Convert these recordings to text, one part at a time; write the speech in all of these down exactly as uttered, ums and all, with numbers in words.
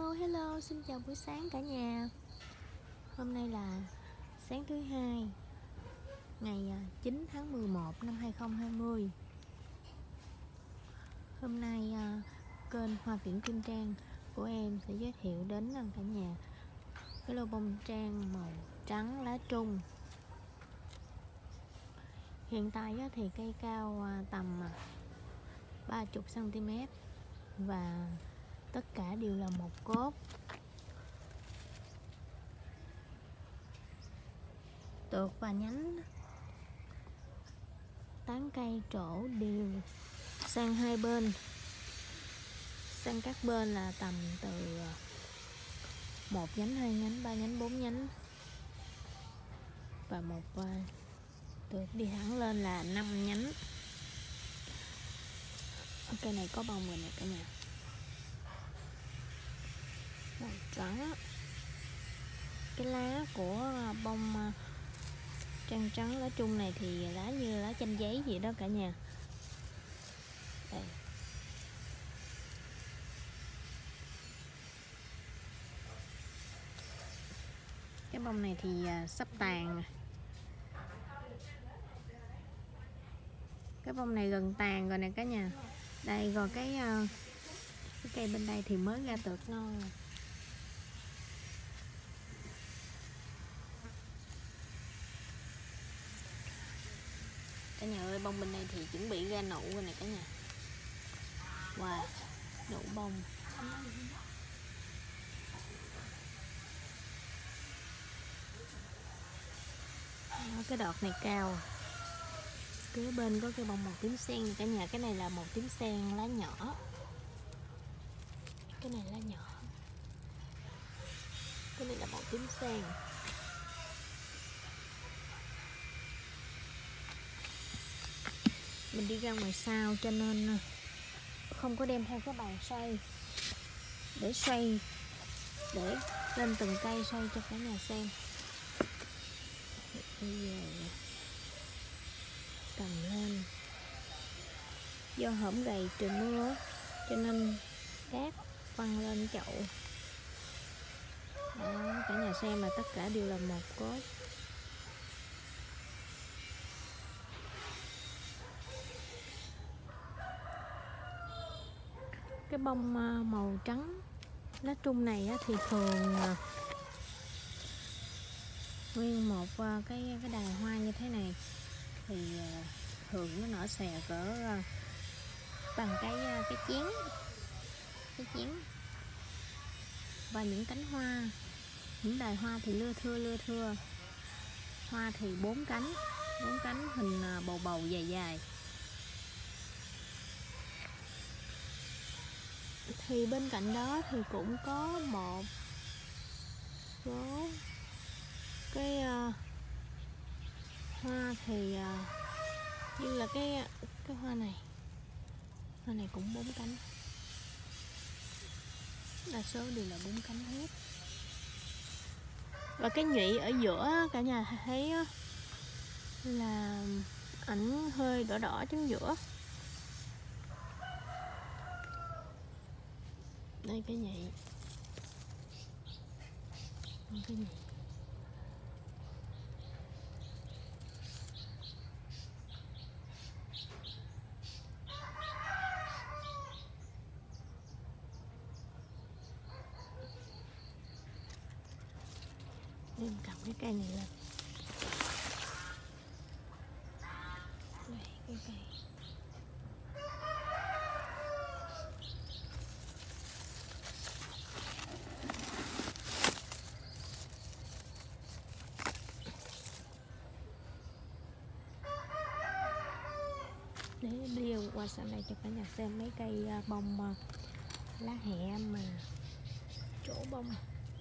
Hello, hello, xin chào buổi sáng cả nhà. Hôm nay là sáng thứ hai, ngày chín tháng mười một năm hai không hai không. Hôm nay kênh Hoa Kiển Kim Trang của em sẽ giới thiệu đến cả nhà cái lô bông trang màu trắng lá trung. Hiện tại thì cây cao tầm ba mươi xăng ti mét và tất cả đều là một cốt. Tược và nhánh tán cây trổ đều sang hai bên, sang các bên là tầm từ một nhánh, hai nhánh, ba nhánh, bốn nhánh và một tược đi thẳng lên là năm nhánh. Cây này có bông rồi nè cả nhà, màu trắng. Cái lá của bông trang trắng lá trung này thì lá như lá chanh giấy vậy đó cả nhà. Đây. Cái bông này thì sắp tàn. Cái bông này gần tàn rồi nè cả nhà. Đây rồi cái, cái cây bên đây thì mới ra tược non. Cả nhà ơi, bông bên đây thì chuẩn bị ra nụ rồi nè cả nhà. Wow, nụ bông. Đó, cái đọt này cao. Kế bên có cái bông màu tím sen cả nhà. Cái này là màu tím sen lá nhỏ. Cái này lá nhỏ. Cái này là màu tím sen. Mình đi ra ngoài sau cho nên không có đem theo cái bàn xoay để xoay, để lên từng cây xoay cho cả nhà xem. Bây giờ cầm lên, do hổm gầy trời mưa cho nên cát văng lên chậu. Đó, cả nhà xem mà tất cả đều là một cốt. Cái bông màu trắng lá trung này thì thường nguyên một cái cái đài hoa như thế này thì thường nó nở xòe cỡ bằng cái cái chén cái chén và những cánh hoa, những đài hoa thì lưa thưa lưa thưa. Hoa thì bốn cánh bốn cánh hình bầu bầu dài dài. Thì bên cạnh đó thì cũng có một số cái uh, hoa thì uh, như là cái cái hoa này, hoa này cũng bốn cánh, đa số đều là bốn cánh hết. Và cái nhụy ở giữa cả nhà thấy là ảnh hơi đỏ đỏ chính giữa. Đây cái nhụy, cái nhụy. Em cầm cái cây này lên. Đây, cái cây. Để đi qua sau này cho cả nhà xem mấy cây bông lá hẹ mà chỗ bông.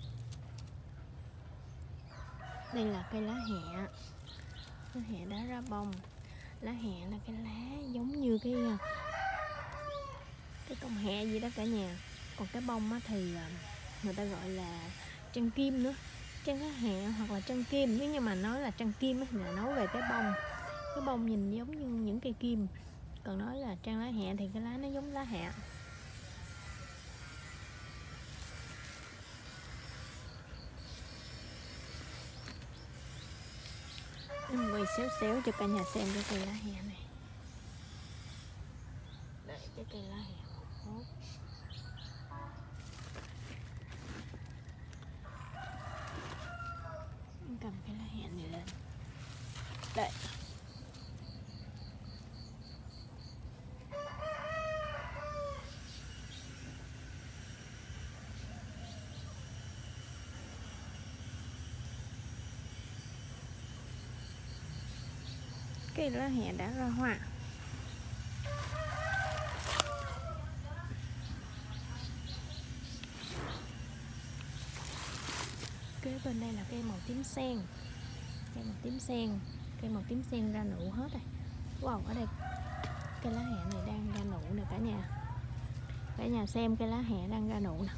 Đây là cây lá hẹ, lá hẹ đã ra bông. Lá hẹ là cái lá giống như cái cái cọng hẹ gì đó cả nhà. Còn cái bông thì người ta gọi là trăng kim nữa, trăng lá hẹ hoặc là trăng kim. Nếu như mà nói là trăng kim thì là nói về cái bông, cái bông nhìn giống như những cây kim. Còn nói là trăng lá hẹ thì cái lá nó giống lá hẹ. quay xéo xéo cho cả nhà xem cái cây lá hẹ này. Đây, cái cây lá hẹ một cầm cái lá hẹ này lên. Đây. Cây lá hẹ đã ra hoa. Kế bên đây là cây màu tím sen. Cây màu tím sen, cây màu tím sen ra nụ hết rồi. Wow, ở đây cây lá hẹ này đang ra nụ nè cả nhà. Cả nhà xem cây lá hẹ đang ra nụ nè.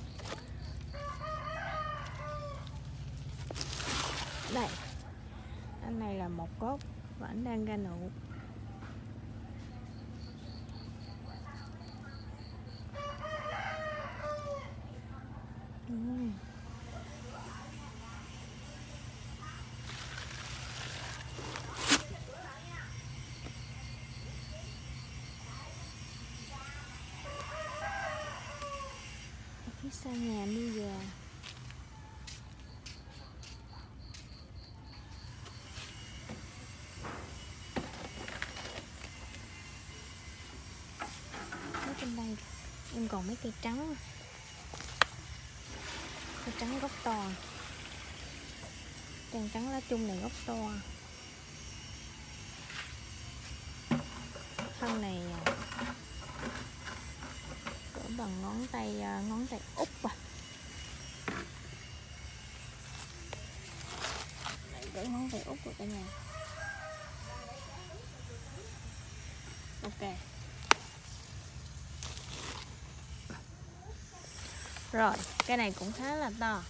Đây. Anh này là một cốt và anh đang ra nụ. Uhm. Phía sau nhà nuôi gà. Trên đây em còn mấy cây trắng, cây trắng gốc to, trắng trắng lá chung này gốc to, thân này cỡ bằng ngón tay ngón tay út à, này cỡ ngón tay út của cả nhà. Ok. Rồi, cái này cũng khá là to.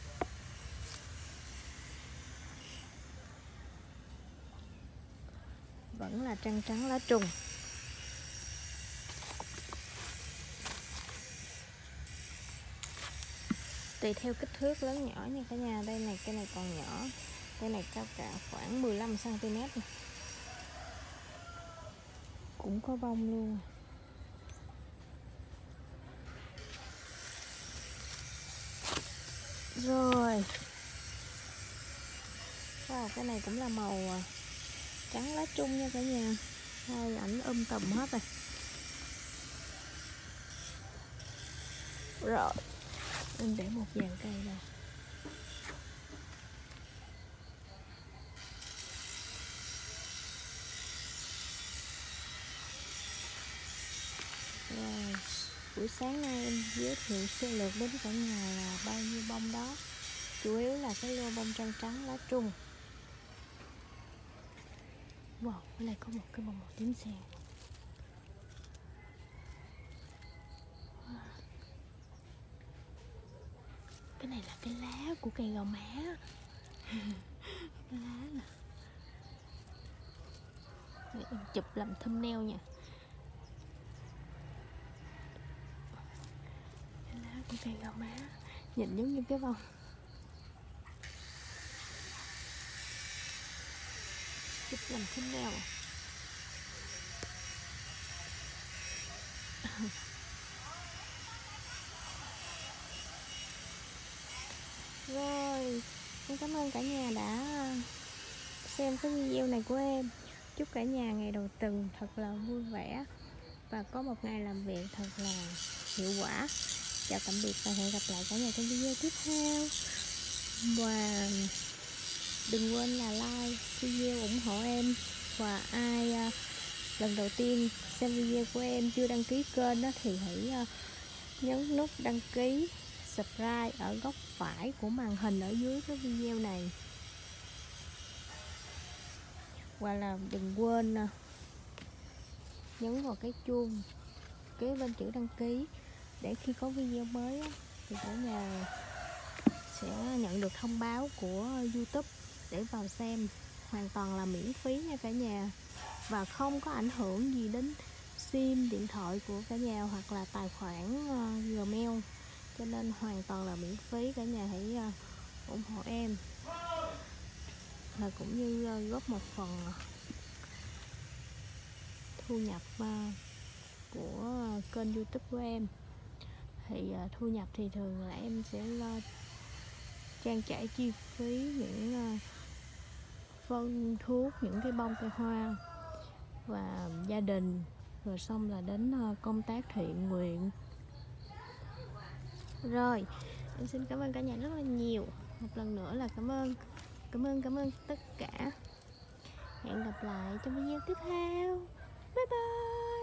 Vẫn là trắng trắng lá trùng. Tùy theo kích thước lớn nhỏ nha cả nhà. Đây này, cái này còn nhỏ. Cái này cao cả khoảng mười lăm xăng ti mét. Cũng có bông luôn. Rồi. Wow, cái này cũng là màu trắng lá chung nha cả nhà. Hai ảnh um tùm hết rồi. Rồi. Em để một dàn cây rồi. Rồi. Buổi sáng nay em giới thiệu sơ lược đến cả nhà là bao nhiêu bông đó. Chủ yếu là cái lô bông trắng trắng lá trung. Wow, ở đây có một cái bông màu tím sen. Wow. Cái này là cái lá của cây gò má. Cái lá nè. Để em chụp làm thumbnail nha. Cái lá của cây gò má nhìn giống như cái bông. Chụp làm thumbnail. Rồi, em cảm ơn cả nhà đã xem cái video này của em. Chúc cả nhà ngày đầu tuần thật là vui vẻ và có một ngày làm việc thật là hiệu quả. Chào tạm biệt và hẹn gặp lại cả nhà trong video tiếp theo. Và đừng quên là like video ủng hộ em. Và ai uh, lần đầu tiên xem video của em chưa đăng ký kênh đó thì hãy uh, nhấn nút đăng ký, subscribe ở góc phải của màn hình ở dưới cái video này. Và là đừng quên uh, nhấn vào cái chuông kế bên chữ đăng ký để khi có video mới á, thì cả nhà sẽ nhận được thông báo của YouTube để vào xem. Hoàn toàn là miễn phí nha cả nhà, và không có ảnh hưởng gì đến sim điện thoại của cả nhà hoặc là tài khoản uh, Gmail, cho nên hoàn toàn là miễn phí. Cả nhà hãy uh, ủng hộ em. và cũng như góp một phần thu nhập của kênh YouTube của em. Thì thu nhập thì thường là em sẽ lo trang trải chi phí những phân thuốc, những cái bông cây hoa và gia đình, rồi xong là đến công tác thiện nguyện. Rồi, em xin cảm ơn cả nhà rất là nhiều. Một lần nữa là cảm ơn, cảm ơn, cảm ơn tất cả. Hẹn gặp lại trong video tiếp theo. Bye bye.